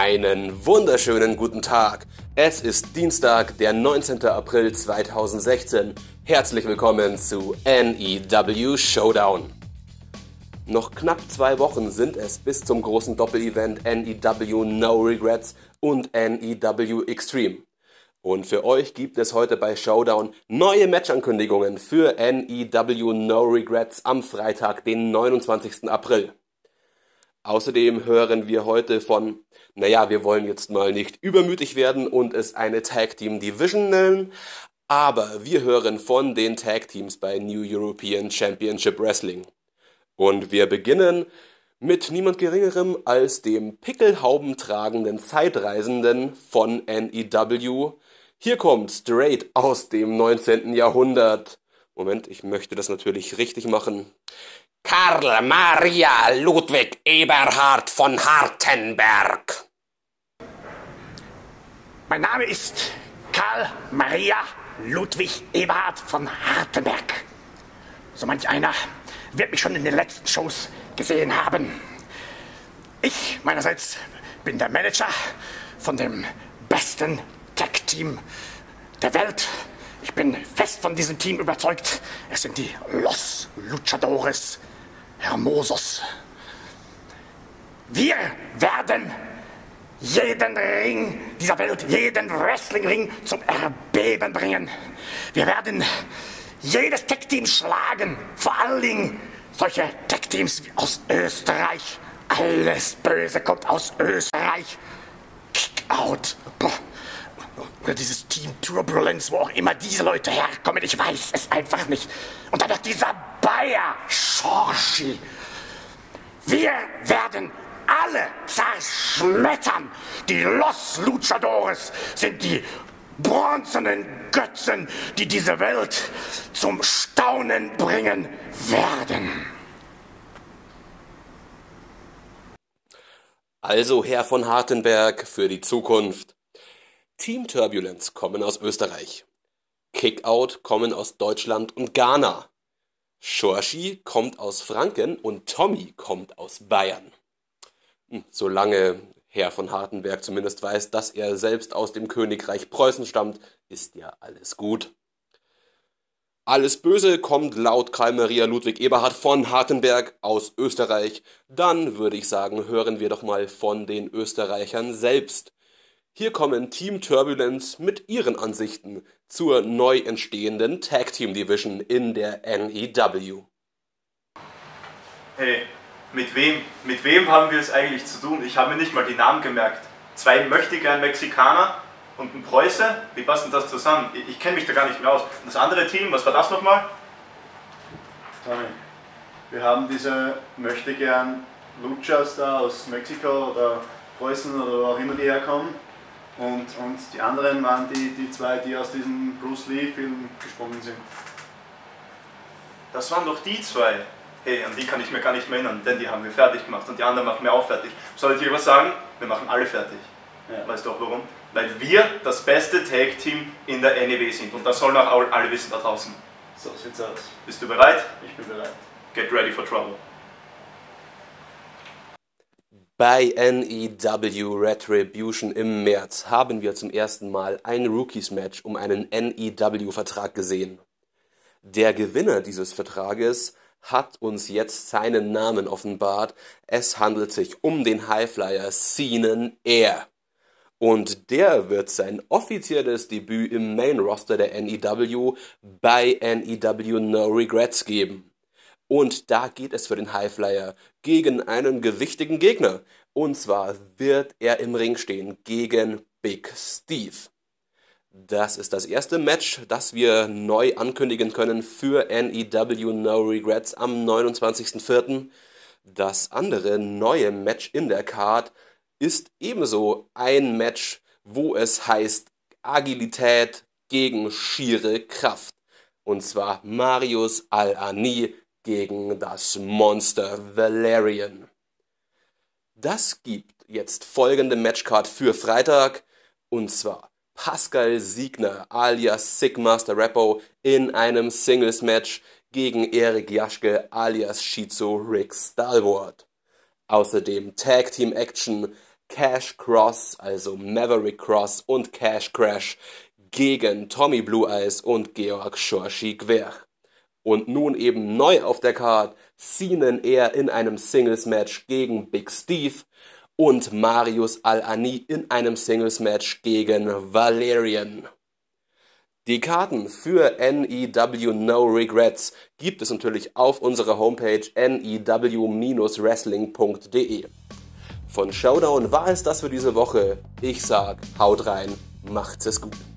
Einen wunderschönen guten Tag. Es ist Dienstag, der 19. April 2016. Herzlich willkommen zu NEW Showdown. Noch knapp 2 Wochen sind es bis zum großen Doppelevent NEW No Regrets und NEW Extreme. Und für euch gibt es heute bei Showdown neue Matchankündigungen für NEW No Regrets am Freitag, den 29. April. Außerdem hören wir heute von, wir wollen jetzt mal nicht übermütig werden und es eine Tag Team Division nennen, aber wir hören von den Tag Teams bei New European Championship Wrestling. Und wir beginnen mit niemand Geringerem als dem pickelhaubentragenden Zeitreisenden von NEW. Hier kommt straight aus dem 19. Jahrhundert. Moment, ich möchte das natürlich richtig machen. Karl Maria Ludwig Eberhard von Hartenberg. Mein Name ist Karl Maria Ludwig Eberhard von Hartenberg. So manch einer wird mich schon in den letzten Shows gesehen haben. Ich meinerseits bin der Manager von dem besten Tag-Team der Welt. Ich bin fest von diesem Team überzeugt. Es sind die Los Luchadores Hermosos. Wir werden jeden Ring dieser Welt, jeden Wrestling-Ring zum Erbeben bringen. Wir werden jedes Tag-Team schlagen, vor allen Dingen solche Tag-Teams aus Österreich. Alles Böse kommt aus Österreich. Kick-Out. Oder dieses Team Turbulence, wo auch immer diese Leute herkommen, ich weiß es einfach nicht. Und dann noch dieser Bayer Schorschi. Wir werden alle zerschmettern. Die Los Luchadores sind die bronzenen Götzen, die diese Welt zum Staunen bringen werden. Also Herr von Hartenberg für die Zukunft. Team Turbulence kommen aus Österreich. Kickout kommen aus Deutschland und Ghana. Schorschi kommt aus Franken und Tommy kommt aus Bayern. Solange Herr von Hartenberg zumindest weiß, dass er selbst aus dem Königreich Preußen stammt, ist ja alles gut. Alles Böse kommt laut Karl Maria Ludwig Eberhard von Hartenberg aus Österreich. Dann würde ich sagen, hören wir doch mal von den Österreichern selbst. Hier kommen Team Turbulence mit ihren Ansichten zur neu entstehenden Tag Team Division in der NEW. Hey, mit wem haben wir es eigentlich zu tun? Ich habe mir nicht mal die Namen gemerkt. 2 möchtegern Mexikaner und ein Preuße? Wie passt denn das zusammen? Ich kenne mich da gar nicht mehr aus. Und das andere Team, was war das nochmal? Tommy, wir haben diese möchtegern Luchas da aus Mexiko oder Preußen oder wo auch immer die herkommen. Und die anderen waren die 2, die aus diesem Bruce Lee-Film gesprungen sind. Das waren doch die 2. Hey, an die kann ich mir gar nicht mehr erinnern, denn die haben wir fertig gemacht und die anderen machen wir auch fertig. Soll ich dir was sagen? Wir machen alle fertig. Ja. Weißt du auch warum? Weil wir das beste Tag-Team in der NEW sind und das sollen auch alle wissen da draußen. So sieht's aus. Bist du bereit? Ich bin bereit. Get ready for trouble. Bei NEW Retribution im März haben wir zum ersten Mal ein Rookies-Match um einen NEW-Vertrag gesehen. Der Gewinner dieses Vertrages hat uns jetzt seinen Namen offenbart. Es handelt sich um den Highflyer Ceenan Air. Und der wird sein offizielles Debüt im Main-Roster der NEW bei NEW No Regrets geben. Und da geht es für den Highflyer gegen einen gewichtigen Gegner. Und zwar wird er im Ring stehen gegen Big Steve. Das ist das erste Match, das wir neu ankündigen können für NEW No Regrets am 29.04. Das andere neue Match in der Card ist ebenso ein Match, wo es heißt Agilität gegen schiere Kraft. Und zwar Marius Al-Ani gegen das Monster Valerian. Das gibt jetzt folgende Matchcard für Freitag, und zwar Pascal Siegner alias Sickmaster Rappo in einem Singles-Match gegen Erik Jaschke alias Shizu Rick Stalwart. Außerdem Tag Team Action Cash Cross, also Maverick Cross und Cash Crash gegen Tommy Blue Eyes und Georg Shorshi Gwer. Und nun eben neu auf der Card Cenen er in einem Singles-Match gegen Big Steve und Marius Al-Ani in einem Singles-Match gegen Valerian. Die Karten für NEW No Regrets gibt es natürlich auf unserer Homepage new-wrestling.de. Von Showdown war es das für diese Woche. Ich sag, haut rein, macht's es gut.